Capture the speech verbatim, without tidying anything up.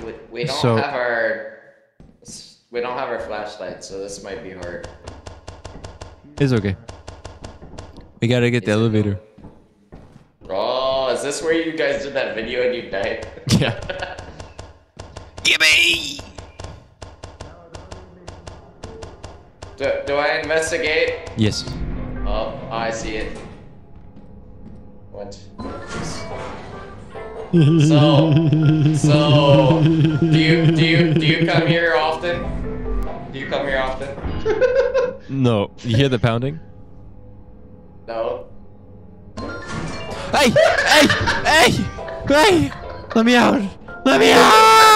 We, we don't So- have our we don't have our flashlight, so this might be hard. It's okay. We gotta get the Is it elevator. Oh, is this where you guys did that video and you died? Yeah. Gimme! Do, do I investigate? Yes. Oh, I see it. What? So, so, do you do you do you come here often? Do you come here often? No. You hear the pounding? No. Hey! Hey! Hey! Hey! Let me out! Let me out!